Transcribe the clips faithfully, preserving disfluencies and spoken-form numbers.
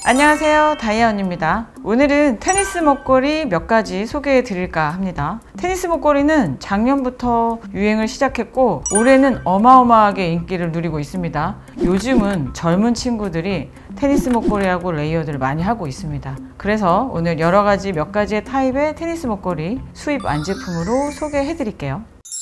안녕하세요, 다이아 언니입니다. 오늘은 테니스 목걸이 몇 가지 소개해 드릴까 합니다. 테니스 목걸이는 작년부터 유행을 시작했고 올해는 어마어마하게 인기를 누리고 있습니다. 요즘은 젊은 친구들이 테니스 목걸이하고 레이어드를 많이 하고 있습니다. 그래서 오늘 여러 가지 몇 가지의 타입의 테니스 목걸이 수입 완제품으로 소개해 드릴게요.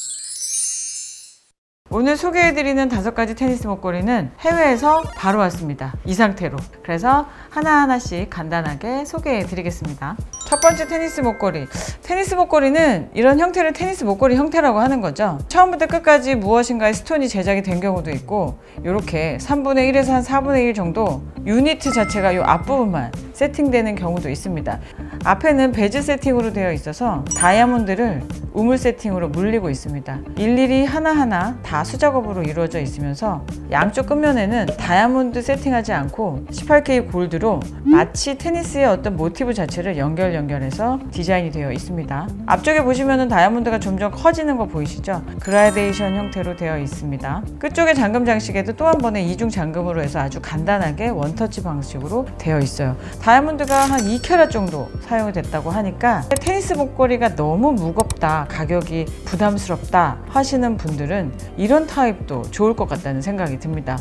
오늘 소개해드리는 다섯 가지 테니스 목걸이는 해외에서 바로 왔습니다. 이 상태로. 그래서 하나하나씩 간단하게 소개해드리겠습니다. 첫 번째 테니스 목걸이. 테니스 목걸이는 이런 형태를 테니스 목걸이 형태라고 하는 거죠. 처음부터 끝까지 무엇인가의 스톤이 제작이 된 경우도 있고 이렇게 삼분의 일에서 한 사분의 일 정도 유니트 자체가 이 앞부분만 세팅되는 경우도 있습니다. 앞에는 베즈 세팅으로 되어 있어서 다이아몬드를 우물 세팅으로 물리고 있습니다. 일일이 하나하나 다 수작업으로 이루어져 있으면서 양쪽 끝면에는 다이아몬드 세팅하지 않고 십팔 케이 골드로 마치 테니스의 어떤 모티브 자체를 연결 연결해서 디자인이 되어 있습니다. 앞쪽에 보시면은 다이아몬드가 점점 커지는 거 보이시죠? 그라데이션 형태로 되어 있습니다. 끝쪽에 잠금 장식에도 또 한 번의 이중 잠금으로 해서 아주 간단하게 원터치 방식으로 되어 있어요. 다이아몬드가 한 이 캐럿 정도 사용이 됐다고 하니까 테니스 목걸이가 너무 무겁다, 가격이 부담스럽다 하시는 분들은 이런 타입도 좋을 것 같다는 생각이 듭니다.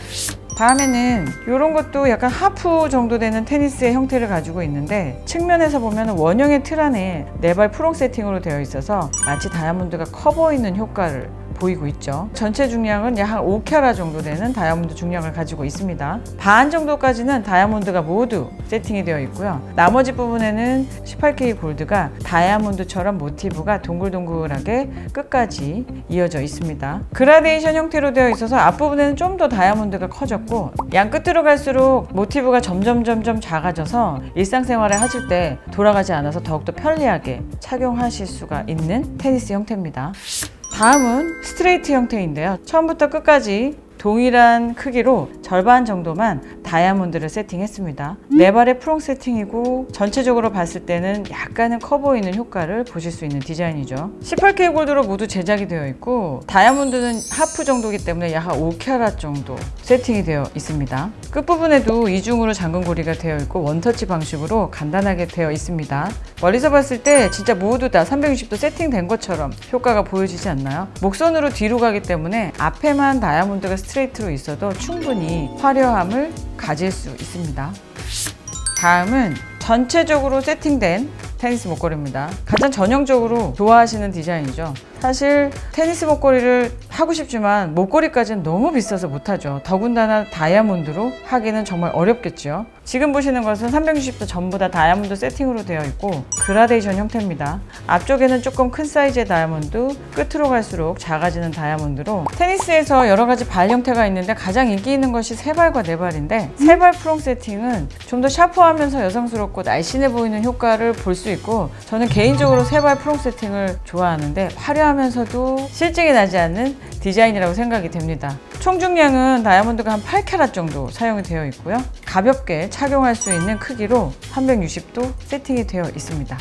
다음에는 이런 것도 약간 하프 정도 되는 테니스의 형태를 가지고 있는데 측면에서 보면 원형의 틀 안에 네발 프롱 세팅으로 되어 있어서 마치 다이아몬드가 커 보이는 효과를 보이고 있죠. 전체 중량은 약 한 오 캐럿 정도 되는 다이아몬드 중량을 가지고 있습니다. 반 정도까지는 다이아몬드가 모두 세팅이 되어 있고요. 나머지 부분에는 십팔 케이 골드가 다이아몬드처럼 모티브가 동글동글하게 끝까지 이어져 있습니다. 그라데이션 형태로 되어 있어서 앞부분에는 좀 더 다이아몬드가 커졌고 양 끝으로 갈수록 모티브가 점점 점점 작아져서 일상생활을 하실 때 돌아가지 않아서 더욱더 편리하게 착용하실 수가 있는 테니스 형태입니다. 다음은 스트레이트 형태인데요. 처음부터 끝까지 동일한 크기로 절반 정도만 다이아몬드를 세팅했습니다. 네 발의 프롱 세팅이고 전체적으로 봤을 때는 약간은 커 보이는 효과를 보실 수 있는 디자인이죠. 십팔 케이 골드로 모두 제작이 되어 있고 다이아몬드는 하프 정도이기 때문에 약 한 오 캐럿 정도 세팅이 되어 있습니다. 끝부분에도 이중으로 잠금고리가 되어 있고 원터치 방식으로 간단하게 되어 있습니다. 멀리서 봤을 때 진짜 모두 다 삼백육십 도 세팅된 것처럼 효과가 보여지지 않나요? 목선으로 뒤로 가기 때문에 앞에만 다이아몬드가 스트레이트로 있어도 충분히 화려함을 가질 수 있습니다. 다음은 전체적으로 세팅된 테니스 목걸이입니다. 가장 전형적으로 좋아하시는 디자인이죠. 사실 테니스 목걸이를 하고 싶지만 목걸이까지는 너무 비싸서 못하죠. 더군다나 다이아몬드로 하기는 정말 어렵겠죠. 지금 보시는 것은 삼백육십 도 전부 다 다이아몬드 세팅으로 되어 있고 그라데이션 형태입니다. 앞쪽에는 조금 큰 사이즈의 다이아몬드, 끝으로 갈수록 작아지는 다이아몬드로 테니스에서 여러 가지 발 형태가 있는데 가장 인기 있는 것이 세 발과 네 발인데 세 발 프롱 세팅은 좀 더 샤프하면서 여성스럽고 날씬해 보이는 효과를 볼 수 있고 저는 개인적으로 세 발 프롱 세팅을 좋아하는데 화려하면서도 실증이 나지 않는 디자인이라고 생각이 됩니다. 총 중량은 다이아몬드가 한 팔 캐럿 정도 사용이 되어 있고요. 가볍게 착용할 수 있는 크기로 삼백육십 도 세팅이 되어 있습니다.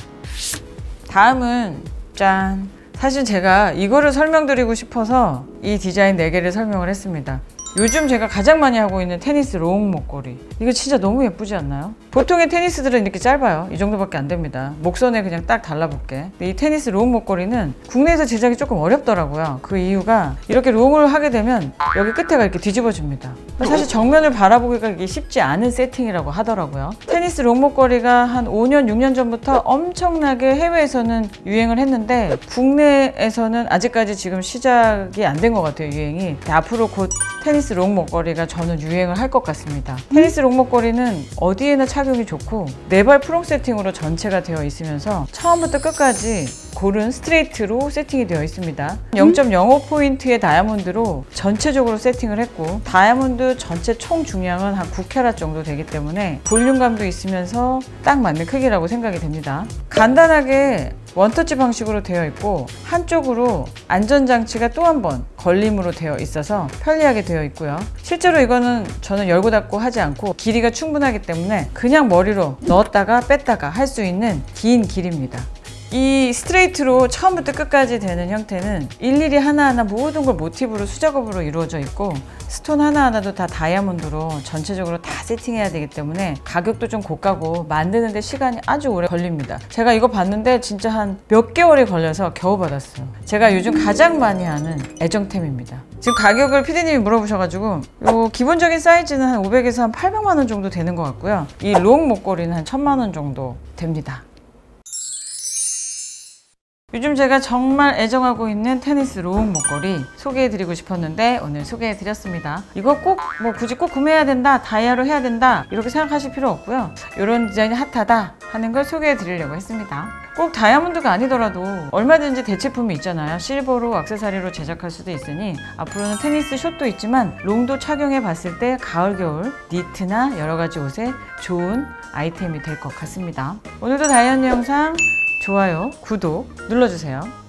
다음은 짠! 사실 제가 이거를 설명드리고 싶어서 이 디자인 네 개를 설명을 했습니다. 요즘 제가 가장 많이 하고 있는 테니스 롱 목걸이. 이거 진짜 너무 예쁘지 않나요? 보통의 테니스들은 이렇게 짧아요. 이 정도밖에 안 됩니다. 목선에 그냥 딱 달라붙게. 근데 이 테니스 롱 목걸이는 국내에서 제작이 조금 어렵더라고요. 그 이유가 이렇게 롱을 하게 되면 여기 끝에가 이렇게 뒤집어집니다. 사실 정면을 바라보기가 이게 쉽지 않은 세팅이라고 하더라고요. 테니스 롱 목걸이가 한 오 년, 육 년 전부터 엄청나게 해외에서는 유행을 했는데 국내에서는 아직까지 지금 시작이 안 된 것 같아요, 유행이. 앞으로 곧 테니스 롱 목걸이가 저는 유행을 할 것 같습니다. 테니스 롱 목걸이는 어디에나 착용이 좋고 네 발 프롱 세팅으로 전체가 되어 있으면서 처음부터 끝까지 고른 스트레이트로 세팅이 되어 있습니다. 영 점 영오 포인트의 다이아몬드로 전체적으로 세팅을 했고 다이아몬드 전체 총 중량은 한 구 캐럿 정도 되기 때문에 볼륨감도 있으면서 딱 맞는 크기라고 생각이 됩니다. 간단하게 원터치 방식으로 되어 있고 한쪽으로 안전장치가 또 한 번 걸림으로 되어 있어서 편리하게 되어 있고요. 실제로 이거는 저는 열고 닫고 하지 않고 길이가 충분하기 때문에 그냥 머리로 넣었다가 뺐다가 할 수 있는 긴 길입니다. 이 스트레이트로 처음부터 끝까지 되는 형태는 일일이 하나하나 모든 걸 모티브로 수작업으로 이루어져 있고 스톤 하나하나도 다 다이아몬드로 전체적으로 다 세팅해야 되기 때문에 가격도 좀 고가고 만드는데 시간이 아주 오래 걸립니다. 제가 이거 봤는데 진짜 한 몇 개월이 걸려서 겨우 받았어요. 제가 요즘 가장 많이 하는 애정템입니다. 지금 가격을 피디님이 물어보셔가지고 요 기본적인 사이즈는 한 오백에서 한 팔백만 원 정도 되는 것 같고요. 이 롱 목걸이는 한 천만 원 정도 됩니다. 요즘 제가 정말 애정하고 있는 테니스 롱 목걸이 소개해드리고 싶었는데 오늘 소개해드렸습니다. 이거 꼭 뭐 굳이 꼭 구매해야 된다, 다이아로 해야 된다 이렇게 생각하실 필요 없고요. 이런 디자인이 핫하다 하는 걸 소개해드리려고 했습니다. 꼭 다이아몬드가 아니더라도 얼마든지 대체품이 있잖아요. 실버로 액세서리로 제작할 수도 있으니 앞으로는 테니스 숏도 있지만 롱도 착용해 봤을 때 가을 겨울 니트나 여러 가지 옷에 좋은 아이템이 될 것 같습니다. 오늘도 다이언 영상 좋아요, 구독 눌러주세요.